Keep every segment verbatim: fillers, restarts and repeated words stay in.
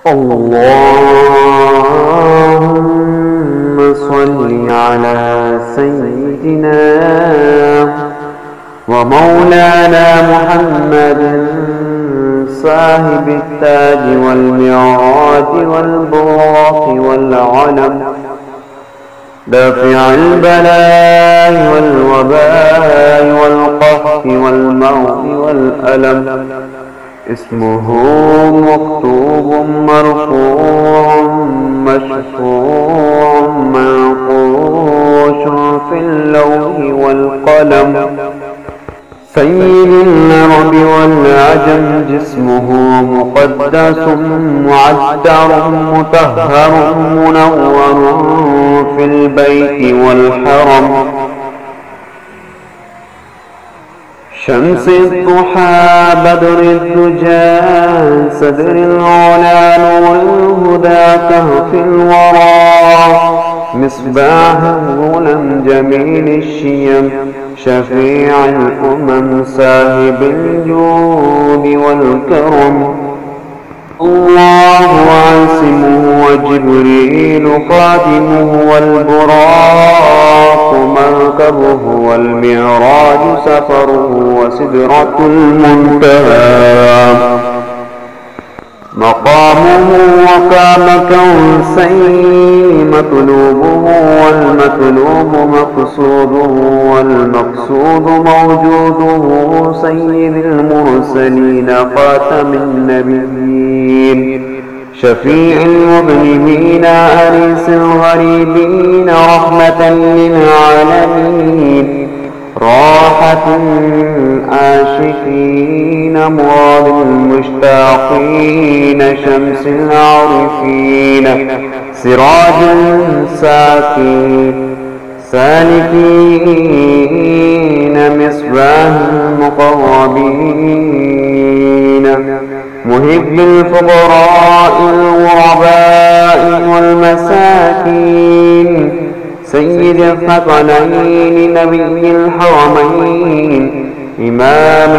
اللهم صل على سيدنا ومولانا محمد صاحب التاج والمعراج والبراق والعلم دافع البلاء والوباء والقحط والموت والألم. اسمه مكتوب مرفوع مشفوع منقوش في اللوح والقلم. سيد العرب والعجم جسمه مقدس معدر مطهر منور في البيت والحرم. شمس الضحى بدر الدجى صدر العلا نور الهدى كهف الورى مصباح الظلم جميل الشيم شفيع الأمم صاحب الجود والكرم. الله عاصمه وجبريل خادمه والبراق مركبه والمعراج سفره وسدرة المنتهى مقامه وقام كوسين مطلوبه والمطلوب مقصوده والمقصود موجوده. سيد المرسلين خاتم النبيين شفيع المذنبين أنيس الغريبين رحمة للعالمين راحة العاشقين مراد المشتاقين شمس العارفين سراج ساكين سالكين مصباح المقربين محب الفقراء الغرباء والمساكين. سيد الثقلين نبي الحرمين إمام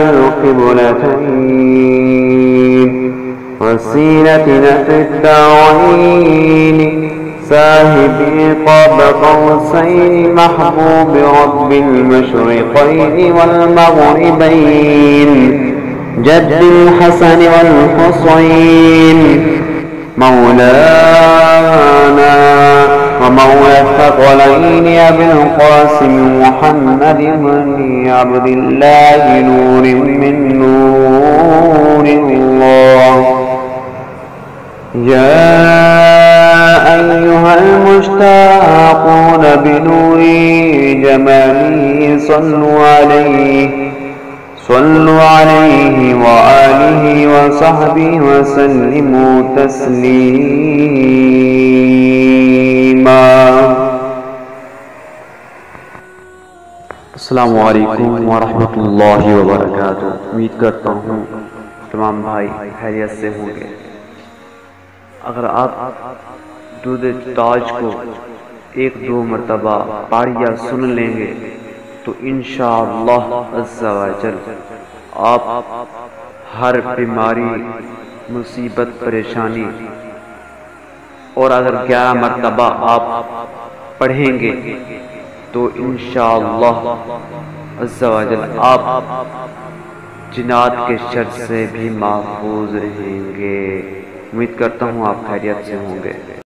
القبلتين وسيلتنا في الدارين صاحب قاب قوسين محبوب رب المشرقين والمغربين جد الحسن والحسين مولانا ومولى الثقلين أبي القاسم محمد بن عبد الله نور من نور الله. يا أيها المشتاقون بنور جماله صلوا عليه صلوا عليه وآله وصحبه وسلموا تسليما. अस्सलामु अलैकुम वरहमतुल्लाहि वबरकातुहू। उम्मीद करता हूँ तमाम भाई खैरियत से होंगे। अगर आप दूध ताज को एक दो मरतबा पारिया सुन लेंगे तो इंशाअल्लाह अज़्ज़ा व जल आप हर बीमारी मुसीबत परेशानी और अगर ग्यारह मरतबा आप पढ़ेंगे तो इंशाअल्लाह अज़्ज़ा व जल आप जिन्नात के शर से भी महफूज रहेंगे। उम्मीद करता हूँ आप खैरियत से होंगे।